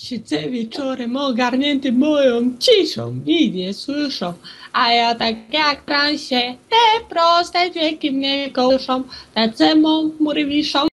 Siedzę wieczorem ogarnięty moją ciszą i nie słyszą, a ja tak jak w transie, te proste dźwięki mnie kołyszą, te ze mną chmury wiszą.